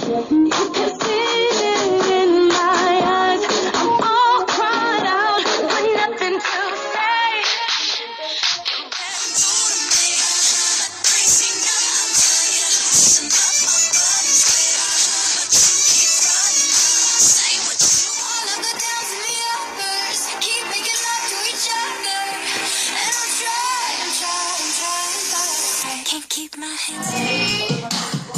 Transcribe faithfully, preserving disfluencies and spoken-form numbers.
You can see it in my eyes. I'm all cried out, but nothing to say. Keep making love to each other, and I'm trying, I'm trying, trying, but I can't keep my hands.